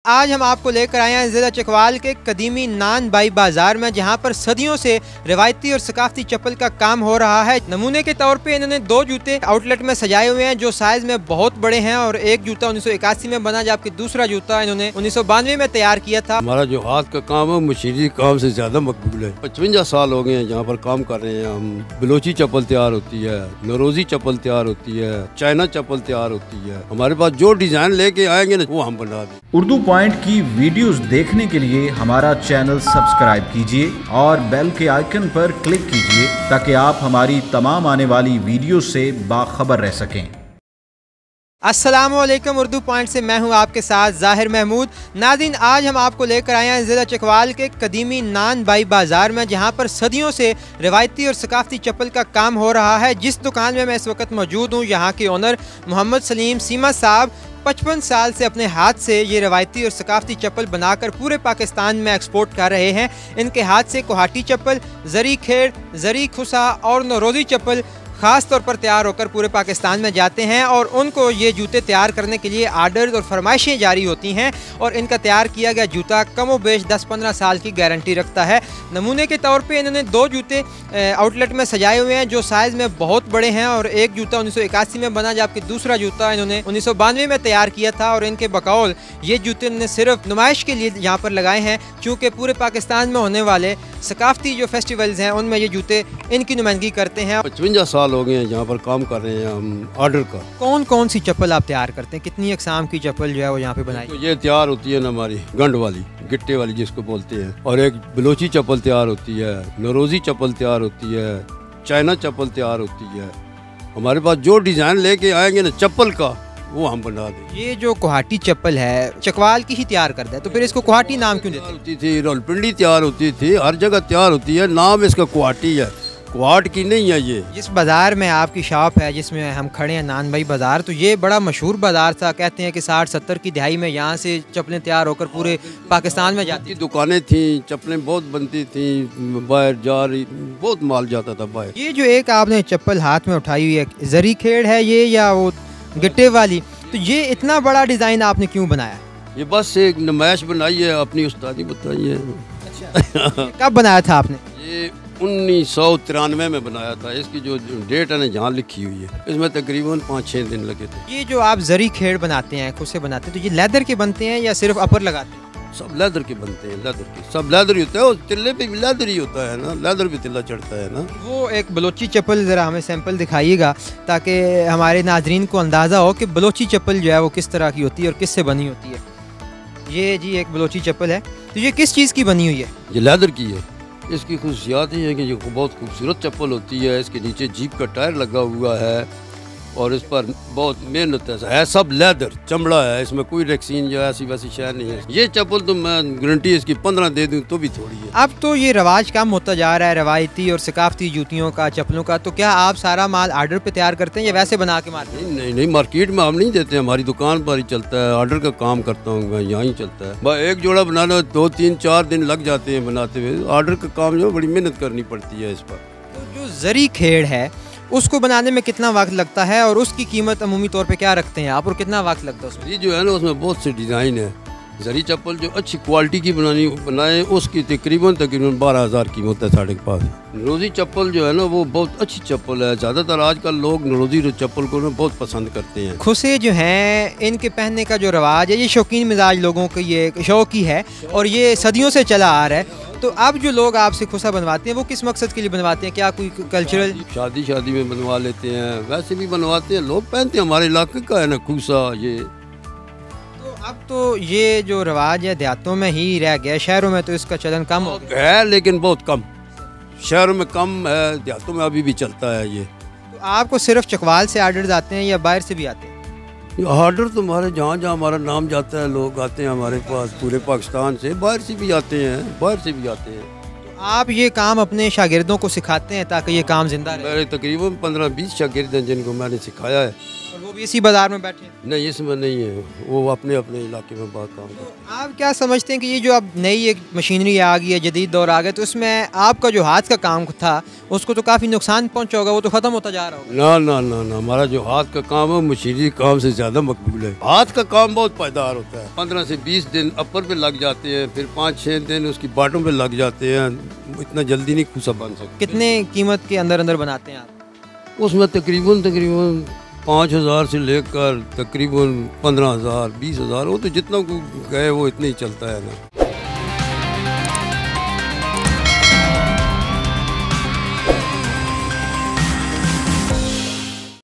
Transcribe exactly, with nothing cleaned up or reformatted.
आज हम आपको लेकर आए हैं ज़िला चकवाल के कदीमी नान बाई बाज़ार में, जहां पर सदियों से रिवायती और सकाफती चप्पल का काम हो रहा है। नमूने के तौर पे इन्होंने दो जूते आउटलेट में सजाए हुए हैं जो साइज में बहुत बड़े हैं, और एक जूता उन्नीस सौ इक्यासी में बना जबकि दूसरा जूता इन्होंने उन्नीस सौ बानवे में तैयार किया था। हमारा जो हाथ का काम है मशीनी काम से ज्यादा मकबूल है। पचवंजा साल हो गए हैं जहाँ पर काम कर रहे हैं हम। बलोची चप्पल तैयार होती है, नरोजी चप्पल तैयार होती है, चाइना चप्पल तैयार होती है। हमारे पास जो डिजाइन लेके आएंगे ना वो हम बना दें। उर्दू पॉइंट की वीडियोस देखने के लिए हमारा चैनल सब्सक्राइब कीजिए और बेल के आइकन पर क्लिक कीजिए ताकि आप हमारी तमाम आने वाली वीडियो से बाखबर रह सकें। अस्सलामुअलैकुम, उर्दू पॉइंट से मैं हूं आपके साथ ज़ाहिर महमूद। नाज़रीन, आज हम आपको लेकर आए हैं ज़िला चकवाल के कदीमी नान बाई बाज़ार में, जहां पर सदियों से रिवायती और सकाफती चप्पल का काम हो रहा है। जिस दुकान में मैं इस वक्त मौजूद हूं, यहाँ के ओनर मोहम्मद सलीम सीमा साहब पचपन साल से अपने हाथ से ये रिवायती और सकाफती चप्पल बनाकर पूरे पाकिस्तान में एक्सपोर्ट कर रहे हैं। इनके हाथ से कोहाटी चप्पल, जरी खेड़, जरी खुसा और नरोजी चप्पल ख़ास तौर पर तैयार होकर पूरे पाकिस्तान में जाते हैं, और उनको ये जूते तैयार करने के लिए आर्डर और फरमाइशें जारी होती हैं, और इनका तैयार किया गया जूता कम व बेश दस पंद्रह साल की गारंटी रखता है। नमूने के तौर पे इन्होंने दो जूते आउटलेट में सजाए हुए हैं जो साइज़ में बहुत बड़े हैं, और एक जूता उन्नीस सौ इक्यासी में बना जबकि दूसरा जूता इन्होंने उन्नीस सौ बानवे में तैयार किया था। और इनके बकौल ये जूते इन्होंने सिर्फ नुमाइश के लिए यहाँ पर लगाए हैं, चूँकि पूरे पाकिस्तान में होने वाले सकाफती जो फेस्टिवल्स हैं उनमें ये जूते इनकी नुमाइंदगी करते हैं। पचवंजा साल हो गए हैं जहाँ पर काम कर रहे हैं हम ऑर्डर का। कौन कौन सी चप्पल आप तैयार करते हैं? कितनी अकसाम की चप्पल जो है वो यहाँ पे बनाई? तो ये तैयार होती है ना हमारी गंड वाली, गिट्टे वाली जिसको बोलते हैं, और एक बलोची चप्पल तैयार होती है, नरोजी चप्पल तैयार होती है, चाइना चप्पल तैयार होती है। हमारे पास जो डिजाइन लेके आएंगे ना चप्पल का वो हम बना देंगे। ये जो कोहाटी चप्पल है चकवाल की ही तैयार करता है, तो फिर इसको कोहाटी नाम क्यों देते? होती थी रावलपिंडी तैयार होती थी, हर जगह तैयार होती है, नाम इसका कोहाटी है, कोहाट की नहीं है। ये जिस बाज़ार में आपकी शॉप है जिसमें हम खड़े हैं नान बाई बाज़ार, तो ये बड़ा मशहूर बाज़ार था। कहते हैं कि साठ सत्तर की दहाई में यहाँ से चप्पलें तैयार होकर पूरे पाकिस्तान में जाती थी। दुकानें थी, चप्पलें बहुत बनती थी, बाहर जा रही बहुत माल जाता था बाहर। ये जो एक आपने चप्पल हाथ में उठाई हुई है, जरी खेड़ है ये या वो गिट्टे वाली, तो ये इतना बड़ा डिज़ाइन आपने क्यों बनाया? ये बस एक नुमाइश बनाई है, अपनी उस्तादी बताई है। अच्छा। कब बनाया था आपने? ये उन्नीस सौ तिरानवे में बनाया था। इसकी जो डेट है ना जहाँ लिखी हुई है, इसमें तकरीबन पाँच छः दिन लगे थे। ये जो आप जरी खेड़ बनाते हैं, खुद से बनाते हैं, तो ये लेदर के बनते हैं या सिर्फ अपर लगाते हैं? सब लेदर के बनते हैं, लेदर के सब लेदर ही होता है, और तिल्ले पे भी लेदर ही होता है ना, लेदर भी तिल्ला चढ़ता है ना। वो एक बलोची चप्पल ज़रा हमें सैंपल दिखाइएगा ताकि हमारे नाजरीन को अंदाज़ा हो कि बलोची चप्पल जो है वो किस तरह की होती है और किस से बनी होती है। ये जी एक बलोची चप्पल है, तो ये किस चीज़ की बनी हुई है? ये लेदर की है। इसकी खुशियात ही है कि ये बहुत खूबसूरत चप्पल होती है। इसके नीचे जीप का टायर लगा हुआ है और इस पर बहुत मेहनत है, सब लेदर चमड़ा है, इसमें कोई रेक्सीन जो ऐसी वैसी शय नहीं है। ये चप्पल तो मैं गारंटी इसकी पंद्रह दे दूं तो भी थोड़ी है। अब तो ये रवाज कम होता जा रहा है रवायती और सकाफती जूतियों का, चप्पलों का, तो क्या आप सारा माल आर्डर पे तैयार करते हैं या वैसे बना के मारते हैं? नहीं नहीं नहीं, मार्केट में हम नहीं देते, हमारी दुकान पर ही चलता है, ऑर्डर का काम करता हूँ मैं, यहाँ ही चलता है। बस एक जोड़ा बनाना दो तीन चार दिन लग जाते हैं बनाते हुए। ऑर्डर का काम जो बड़ी मेहनत करनी पड़ती है इस पर। तो जो जरी खेड़ है उसको बनाने में कितना वक्त लगता है और उसकी कीमत अमूमी तौर पे क्या रखते हैं आप, और कितना वक्त लगता है उसमें? ये जो है ना उसमें बहुत से डिज़ाइन है। जरी चप्पल जो अच्छी क्वालिटी की बनानी बनाए उसकी तकरीबन तकरीबन बारह हज़ार कीमत है साढ़े के पास। नरोजी चप्पल जो है ना वो बहुत अच्छी चप्पल है, ज़्यादातर आजकल लोग नरोजी चप्पल को ना बहुत पसंद करते हैं। खुसे जो हैं इनके पहनने का जो रवाज है ये शौकीन मिजाज लोगों का ये शौक ही है, और ये सदियों से चला आ रहा है। तो अब जो लोग आपसे खुसा बनवाते हैं वो किस मकसद के लिए बनवाते हैं? क्या कोई कल्चरल? शादी शादी में बनवा लेते हैं, वैसे भी बनवाते हैं, लोग पहनते हैं। हमारे इलाके का है ना खुसा ये। तो अब तो ये जो रवाज है देहातों में ही रह गया, शहरों में तो इसका चलन कम हो गया है, लेकिन बहुत कम। शहरों में कम है, देहातों में अभी भी चलता है ये। तो आपको सिर्फ चकवाल से आर्डर आते हैं या बाहर से भी आते हैं? ऑर्डर तो हमारे जहाँ जहाँ हमारा नाम जाता है लोग आते हैं हमारे पास, पूरे पाकिस्तान से, बाहर से भी आते हैं, बाहर से भी आते हैं। तो आप ये काम अपने शागिर्दों को सिखाते हैं ताकि ये काम जिंदा रहे? मेरे तकरीबन पंद्रह बीस शागिर्द हैं जिनको मैंने सिखाया है। और और वो भी इसी बाज़ार में बैठे हैं? नहीं, इसमें नहीं है, वो अपने अपने इलाके में बात काम करते हैं। आप क्या समझते हैं कि ये जो अब नई एक मशीनरी आ गई है, जदीद दौर आ गया, तो इसमें आपका जो हाथ का काम था उसको तो काफ़ी नुकसान पहुंचा होगा, वो तो ख़त्म होता जा रहा होगा? ना ना ना ना, हमारा जो हाथ का काम है मशीनरी काम से ज़्यादा मकबूल है। हाथ का काम बहुत पायदार होता है। पंद्रह से बीस दिन अपर पे लग जाते हैं, फिर पाँच छः दिन उसकी बाटों पे लग जाते हैं, इतना जल्दी नहीं खूसा बन सकता। कितने कीमत के अंदर अंदर बनाते हैं आप? उसमें तकरीबन तकरीबन पाँच हज़ार से लेकर तकरीबन पंद्रह हज़ार बीस हज़ार, वो तो जितना गए वो इतना ही चलता है ना।